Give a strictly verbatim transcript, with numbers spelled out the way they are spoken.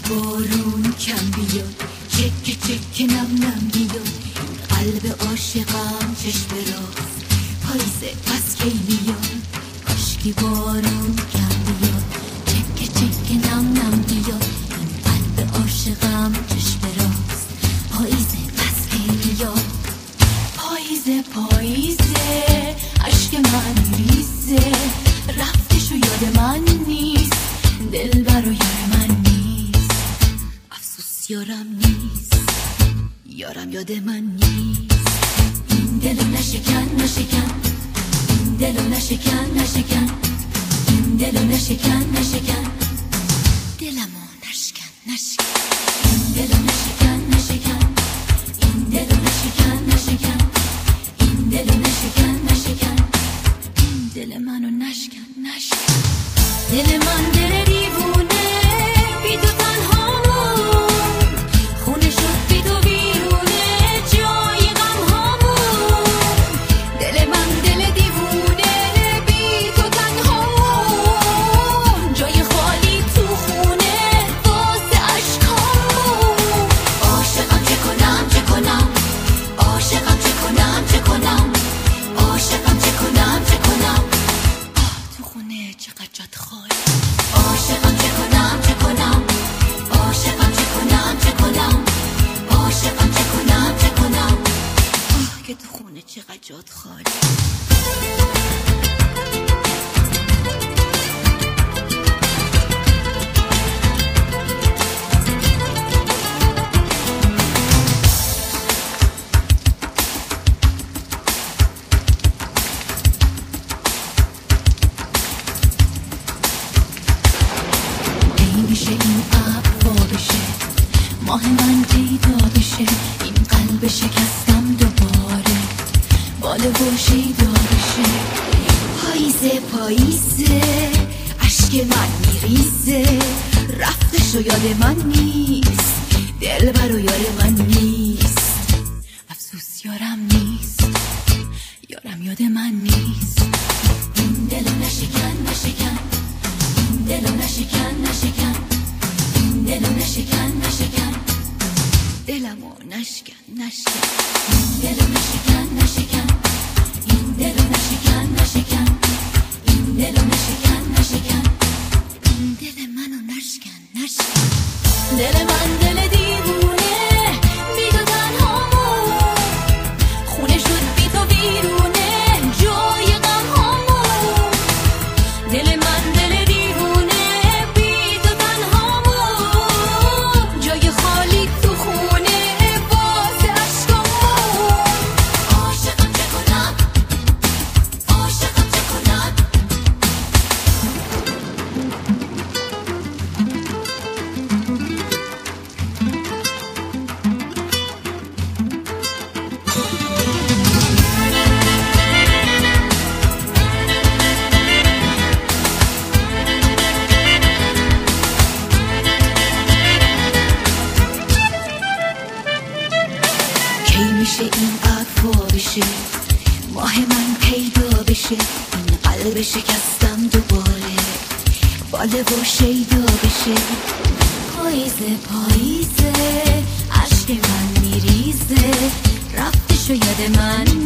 بارون کم بیاد، چکه چکه نم نم بیاد، قلب عاشقم چشم راست پاییزه پس کی میاد. کاشکی بارون کم بیاد، چکه چکه نم نم بیاد، قلب عاشقم چشم راست پاییزه پس کی میاد. پاییزه پاییزه عشق من میریزه، رفتش و یاد من نیست، دلبر و یار من نیست، افسوس یارم نیست، یارم یاد من نیست. این دلو نشکن نشکن، این دلو نشکن نشکن، این دلو نشکن نشکن، دلمو نشکن نشکن، این دلو نشکن نشکن، این دلو نشکن نشکن، این دلو نشکن نشکن، این دل منو نشکن نشکن. دل من دل دیوونه بی تو تنهامون، خونه شد بی تو بیرونه جای غم هامون. دل من دل دیوونه بی تو تنهامون، جای خالی تو خونه واسه عشقامون. عاشقم چه کنم چه کنم، عاشقم چه کنم چه کنم، عاشقم چه کنم چه کنم، تو خونه چقدر جات خالی. عاشقم چه کنم چه کنم، عاشقم چه کنم چه کنم، عاشقم چه کنم چه کنم، آه که تو خونه چقدر جات خالی. میشه این ابر وا بشه، ماه من پیدا بشه، این قلب شکستم دوباره باله و شیدا بشه. پاییزه پاییزه عشق من میریزه، رفتش و یاد من نیست، دلبر و یار من نیست، افسوس یارم نیست، یارم یاد من نیست. این دلو نشکن نشکن، این دلو نشکن نشکن، این دلو نشکن نشکن، دلمو نشکن نشکن، این دلو نشکن نشکن، این دلو نشکن نشکن، این دلو نشکن نشکن، این دل منو نشکن نشکن. دل من دل دیوونه بی تو تنهامون، خونه شد بی تو بیرونه جای غم هامون. دل من دل دیوونه بی تو تنهامون، جای خالی تو خونه واسه عشقامون. عاشقم چه کنم، عاشقم چه کنم، کی میشه این ابر وا بشه، ماه من پیدا بشه، این قلب شکستم دوباره باله و شیدا بشه. پاییزه پاییزه عشق من میریزه، رفتش و یاد من